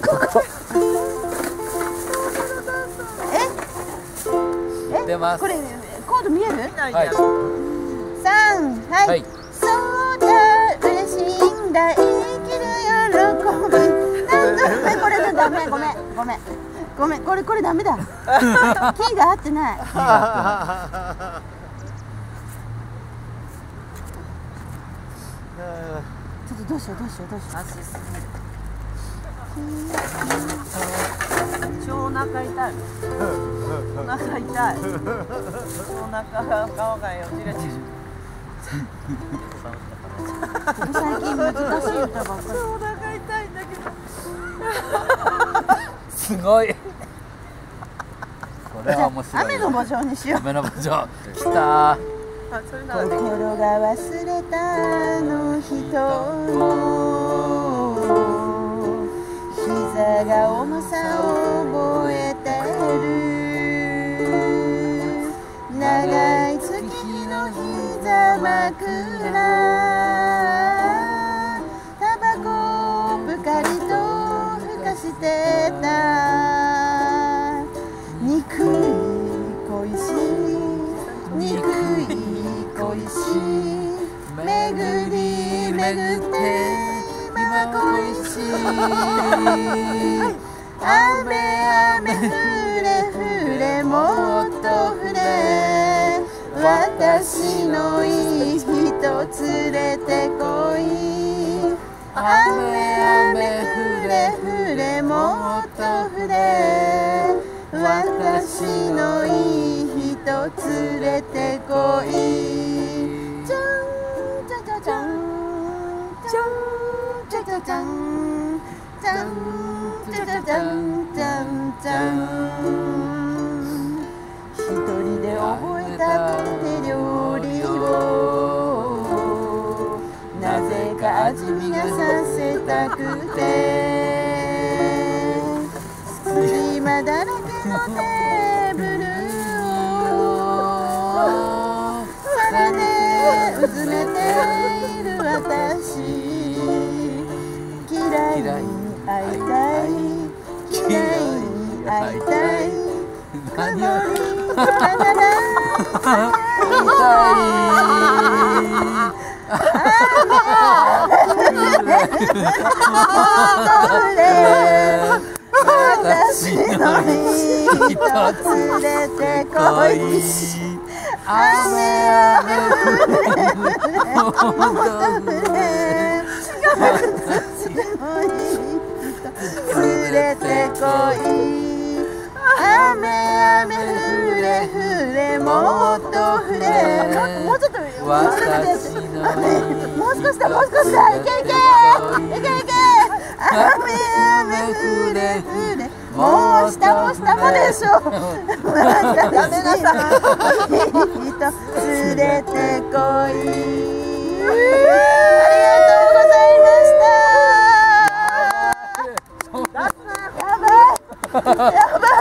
こ。出ます。 これコード見える？ はい。 3、はい。そうだ嬉しいんだ生きる喜び。これダメごめん。これダメだ。キーが合ってない。ちょっとどうしよう。 超お腹痛い。お腹痛い。お腹が皮がよじれてる。 最近難しい歌ばっかり。 お腹痛いんだけど。 すごい。これは面白い。 雨のバージョンにしよう。 雨のバージョン。きたー。 心が忘れたあの人の膝が重さを覚えてる。長い月の膝枕タバコをぷかりとふかしてた。憎い恋しい恋し巡り巡って今恋しい。雨降れ降れもっと降れ私のいい人連れてこい。雨降れ降れもっと降れ私のいい人連れてこい。じゃんじゃじゃじゃんじゃんじゃじゃじゃんじゃんじゃじゃじゃんじゃんじゃん。一人で覚えた手料理をなぜか味見がさせたくて隙間だらけのテーブル皿でうずめている私。嫌いに会いたい嫌いに会いたい曇り花だ私のいい人連れてこい。雨降れ連れてこい。雨降れ降れもっと降れ。もうちょっともう少しだいけ雨降れもう下までしょ。やめなさい。連れてこい。ありがとうございました。やばい。